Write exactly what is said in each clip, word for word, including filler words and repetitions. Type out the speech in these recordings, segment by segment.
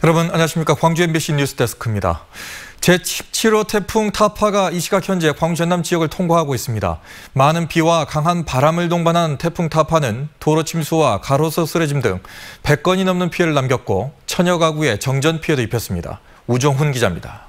여러분 안녕하십니까. 광주 엠비씨 뉴스데스크입니다. 제십칠 호 태풍 타파가 이 시각 현재 광주 전남 지역을 통과하고 있습니다. 많은 비와 강한 바람을 동반한 태풍 타파는 도로 침수와 가로수 쓰러짐 등 백 건이 넘는 피해를 남겼고 천여 가구에 정전 피해도 입혔습니다. 우종훈 기자입니다.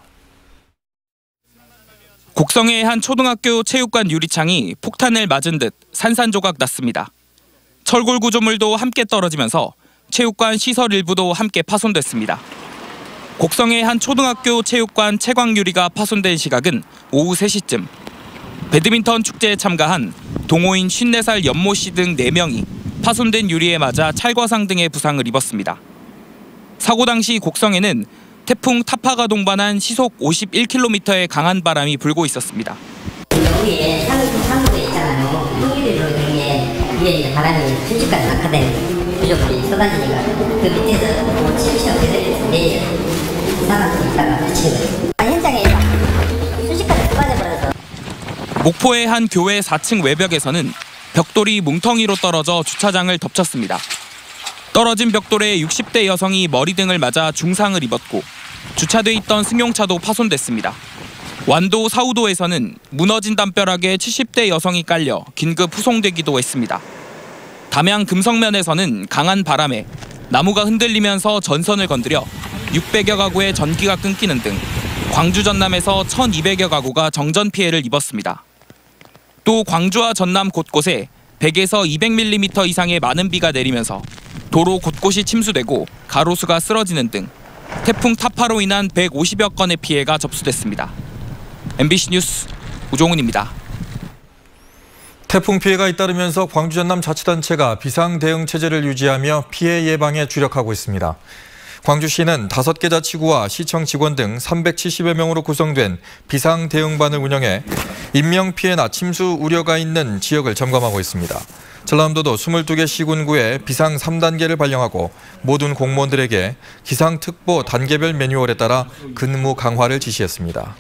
곡성의 한 초등학교 체육관 유리창이 폭탄을 맞은 듯 산산조각 났습니다. 철골 구조물도 함께 떨어지면서 체육관 시설 일부도 함께 파손됐습니다. 곡성의 한 초등학교 체육관 채광 유리가 파손된 시각은 오후 세 시쯤. 배드민턴 축제에 참가한 동호인 쉰네 살 연모 씨 등 네 명이 파손된 유리에 맞아 찰과상 등의 부상을 입었습니다. 사고 당시 곡성에는 태풍 타파가 동반한 시속 오십일 킬로미터의 강한 바람이 불고 있었습니다. 여기에 상부에 있잖아요. 흙이로 된 게 위에 바람이 순식간에 낙하된 부족이 쏟아지니까 그 밑에서 뭐 칠십 어떻게 내일 사람들이 있다가 다치는 거예요. 현장에 순식간에 쏟아져버려서. 목포의 한 교회 사 층 외벽에서는 벽돌이 뭉텅이로 떨어져 주차장을 덮쳤습니다. 떨어진 벽돌에 육십 대 여성이 머리 등을 맞아 중상을 입었고 주차돼 있던 승용차도 파손됐습니다. 완도 사우도에서는 무너진 담벼락에 칠십 대 여성이 깔려 긴급 후송되기도 했습니다. 담양 금성면에서는 강한 바람에 나무가 흔들리면서 전선을 건드려 육백여 가구의 전기가 끊기는 등 광주 전남에서 천이백여 가구가 정전 피해를 입었습니다. 또 광주와 전남 곳곳에 백에서 이백 밀리미터 이상의 많은 비가 내리면서 도로 곳곳이 침수되고 가로수가 쓰러지는 등 태풍 타파로 인한 백오십여 건의 피해가 접수됐습니다. 엠비씨 뉴스 우종훈입니다. 태풍 피해가 잇따르면서 광주 전남 자치단체가 비상 대응 체제를 유지하며 피해 예방에 주력하고 있습니다. 광주시는 다섯 개 자치구와 시청 직원 등 삼백칠십여 명으로 구성된 비상 대응반을 운영해 인명 피해나 침수 우려가 있는 지역을 점검하고 있습니다. 전남도도 이십이 개 시군구에 비상 삼 단계를 발령하고 모든 공무원들에게 기상특보 단계별 매뉴얼에 따라 근무 강화를 지시했습니다.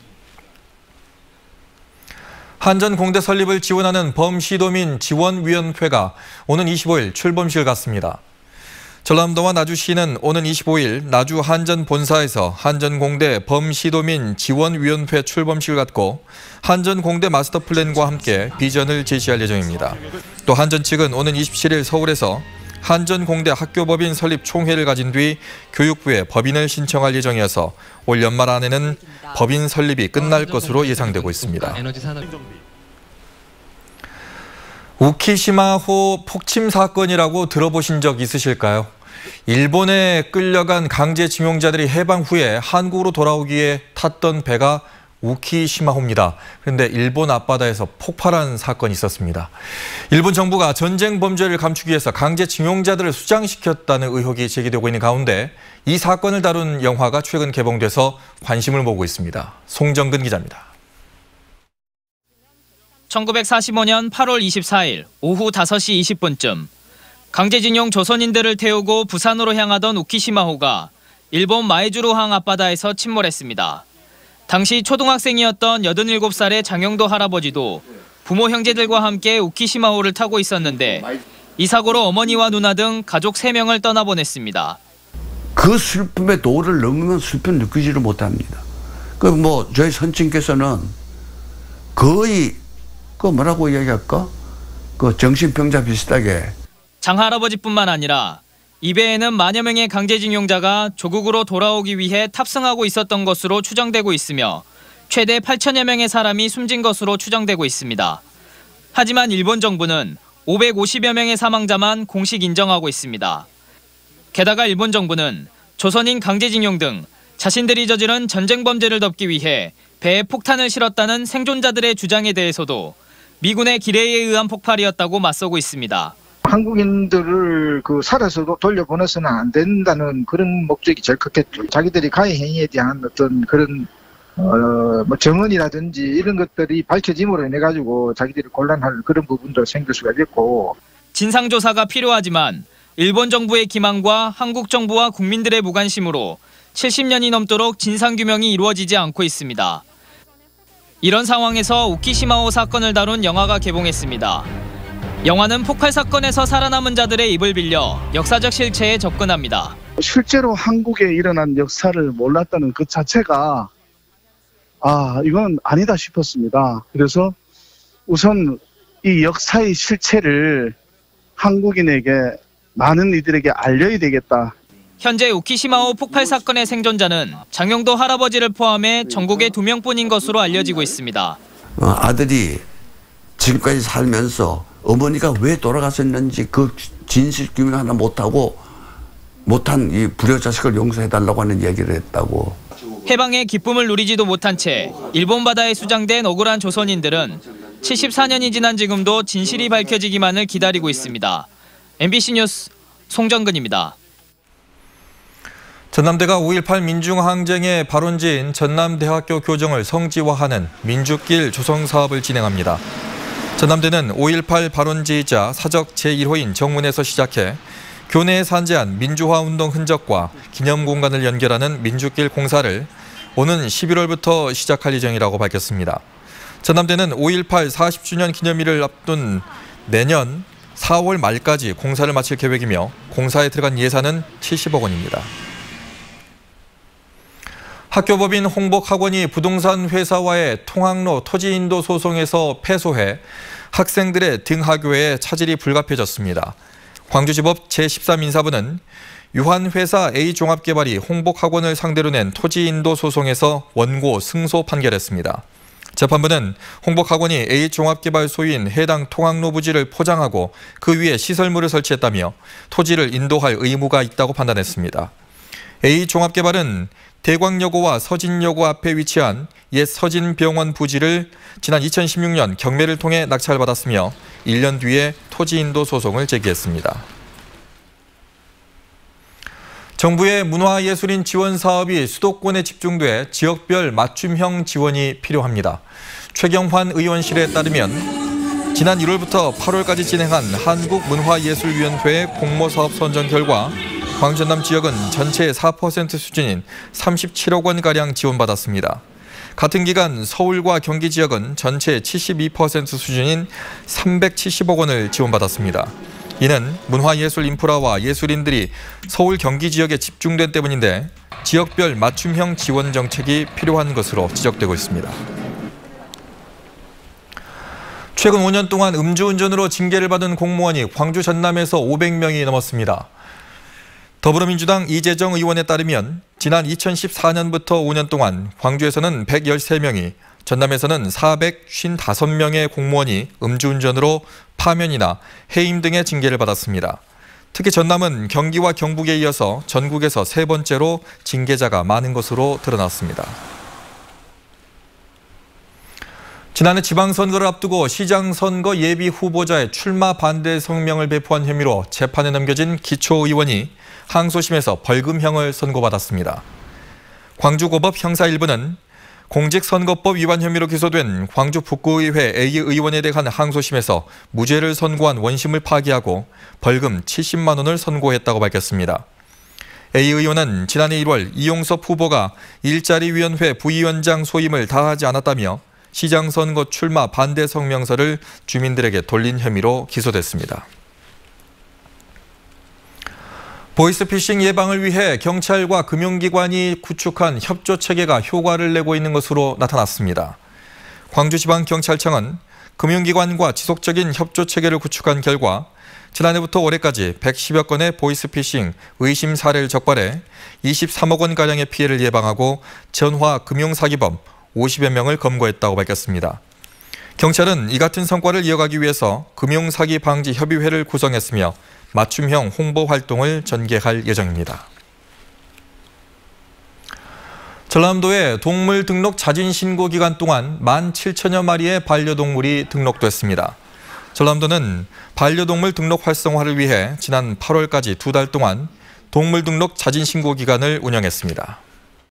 한전공대 설립을 지원하는 범시도민 지원위원회가 오는 이십오일 출범식을 갖습니다. 전남도와 나주시는 오는 이십오일 나주 한전 본사에서 한전공대 범시도민 지원위원회 출범식을 갖고 한전공대 마스터 플랜과 함께 비전을 제시할 예정입니다. 또 한전 측은 오는 이십칠일 서울에서 한전공대 학교법인 설립 총회를 가진 뒤 교육부에 법인을 신청할 예정이어서 올 연말 안에는 법인 설립이 끝날 것으로 예상되고 있습니다. 우키시마호 폭침 사건이라고 들어보신 적 있으실까요? 일본에 끌려간 강제징용자들이 해방 후에 한국으로 돌아오기에 탔던 배가 우키시마호입니다. 그런데 일본 앞바다에서 폭발한 사건이 있었습니다. 일본 정부가 전쟁 범죄를 감추기 위해서 강제징용자들을 수장시켰다는 의혹이 제기되고 있는 가운데 이 사건을 다룬 영화가 최근 개봉돼서 관심을 모으고 있습니다. 송정근 기자입니다. 천구백사십오년 팔월 이십사일 오후 다섯 시 이십 분쯤 강제징용 조선인들을 태우고 부산으로 향하던 우키시마호가 일본 마에주로항 앞바다에서 침몰했습니다. 당시 초등학생이었던 여든일곱 살의 장영도 할아버지도 부모 형제들과 함께 우키시마호를 타고 있었는데 이 사고로 어머니와 누나 등 가족 세 명을 떠나보냈습니다. 그 슬픔의 도를 넘으면 슬픔 느끼지를 못합니다. 그 뭐 저희 선친께서는 거의 그 뭐라고 이야기할까? 그 정신병자 비슷하게. 장 할아버지뿐만 아니라 이 배에는 만여 명의 강제징용자가 조국으로 돌아오기 위해 탑승하고 있었던 것으로 추정되고 있으며 최대 팔천여 명의 사람이 숨진 것으로 추정되고 있습니다. 하지만 일본 정부는 오백오십여 명의 사망자만 공식 인정하고 있습니다. 게다가 일본 정부는 조선인 강제징용 등 자신들이 저지른 전쟁 범죄를 덮기 위해 배에 폭탄을 실었다는 생존자들의 주장에 대해서도 미군의 기뢰에 의한 폭발이었다고 맞서고 있습니다. 한국인들을 그 살아서도 돌려보내서는 안 된다는 그런 목적이 제일 컸겠죠. 자기들이 가해 행위에 대한 어떤 그런 어, 뭐 정언이라든지 이런 것들이 밝혀짐으로 인해 가지고 자기들이 곤란할 그런 부분도 생길 수가 있고. 진상조사가 필요하지만 일본 정부의 기만과 한국 정부와 국민들의 무관심으로 칠십 년이 넘도록 진상규명이 이루어지지 않고 있습니다. 이런 상황에서 우키시마호 사건을 다룬 영화가 개봉했습니다. 영화는 폭발 사건에서 살아남은 자들의 입을 빌려 역사적 실체에 접근합니다. 실제로 한국에 일어난 역사를 몰랐다는 그 자체가 아 이건 아니다 싶었습니다. 그래서 우선 이 역사의 실체를 한국인에게 많은 이들에게 알려야 되겠다. 현재 우키시마호 폭발 사건의 생존자는 장용도 할아버지를 포함해 전국에 두 명뿐인 것으로 알려지고 있습니다. 어, 아들이 지금까지 살면서 어머니가 왜 돌아가셨는지 그 진실 규명 하나 못하고 못한 이 불효자식을 용서해달라고 하는 얘기를 했다고. 해방의 기쁨을 누리지도 못한 채 일본 바다에 수장된 억울한 조선인들은 칠십사 년이 지난 지금도 진실이 밝혀지기만을 기다리고 있습니다. 엠비씨 뉴스 송정근입니다. 전남대가 오일팔 민중항쟁의 발원지인 전남대학교 교정을 성지화하는 민주길 조성 사업을 진행합니다. 전남대는 오일팔 발원지이자 사적 제일 호인 정문에서 시작해 교내에 산재한 민주화운동 흔적과 기념공간을 연결하는 민주길 공사를 오는 십일월부터 시작할 예정이라고 밝혔습니다. 전남대는 오일팔 사십 주년 기념일을 앞둔 내년 사월 말까지 공사를 마칠 계획이며 공사에 들어간 예산은 칠십억 원입니다. 학교법인 홍복학원이 부동산 회사와의 통학로 토지 인도 소송에서 패소해 학생들의 등하교에 차질이 불가피해졌습니다. 광주지법 제십삼 인사부는 유한회사 A종합개발이 홍복학원을 상대로 낸 토지 인도 소송에서 원고 승소 판결했습니다. 재판부는 홍복학원이 A종합개발 소유인 해당 통학로 부지를 포장하고 그 위에 시설물을 설치했다며 토지를 인도할 의무가 있다고 판단했습니다. A종합개발은 대광여고와 서진여고 앞에 위치한 옛 서진병원 부지를 지난 이천십육 년 경매를 통해 낙찰받았으며 일 년 뒤에 토지 인도 소송을 제기했습니다. 정부의 문화예술인 지원 사업이 수도권에 집중돼 지역별 맞춤형 지원이 필요합니다. 최경환 의원실에 따르면 지난 일월부터 팔월까지 진행한 한국문화예술위원회 공모사업 선정 결과 광주 전남 지역은 전체의 사 퍼센트 수준인 삼십칠억 원가량 지원받았습니다. 같은 기간 서울과 경기 지역은 전체의 칠십이 퍼센트 수준인 삼백칠십억 원을 지원받았습니다. 이는 문화예술 인프라와 예술인들이 서울 경기 지역에 집중된 때문인데 지역별 맞춤형 지원 정책이 필요한 것으로 지적되고 있습니다. 최근 오 년 동안 음주운전으로 징계를 받은 공무원이 광주 전남에서 오백 명이 넘었습니다. 더불어민주당 이재정 의원에 따르면 지난 이천십사 년부터 오 년 동안 광주에서는 백십삼 명이, 전남에서는 사백오십오 명의 공무원이 음주운전으로 파면이나 해임 등의 징계를 받았습니다. 특히 전남은 경기와 경북에 이어서 전국에서 세 번째로 징계자가 많은 것으로 드러났습니다. 지난해 지방선거를 앞두고 시장선거 예비 후보자의 출마 반대 성명을 배포한 혐의로 재판에 넘겨진 기초의원이 항소심에서 벌금형을 선고받았습니다. 광주고법 형사 일 부는 공직선거법 위반 혐의로 기소된 광주 북구의회 A 의원에 대한 항소심에서 무죄를 선고한 원심을 파기하고 벌금 칠십만 원을 선고했다고 밝혔습니다. A 의원은 지난해 일월 이용섭 후보가 일자리위원회 부위원장 소임을 다하지 않았다며 시장선거 출마 반대 성명서를 주민들에게 돌린 혐의로 기소됐습니다. 보이스피싱 예방을 위해 경찰과 금융기관이 구축한 협조체계가 효과를 내고 있는 것으로 나타났습니다. 광주지방경찰청은 금융기관과 지속적인 협조체계를 구축한 결과 지난해부터 올해까지 백십여 건의 보이스피싱 의심 사례를 적발해 이십삼억 원가량의 피해를 예방하고 전화 금융사기범 오십여 명을 검거했다고 밝혔습니다. 경찰은 이 같은 성과를 이어가기 위해서 금융사기 방지 협의회를 구성했으며 맞춤형 홍보 활동을 전개할 예정입니다. 전남도의 동물 등록 자진 신고 기간 동안 만 칠천여 마리의 반려동물이 등록됐습니다. 전남도는 반려동물 등록 활성화를 위해 지난 팔월까지 두 달 동안 동물 등록 자진 신고 기간을 운영했습니다.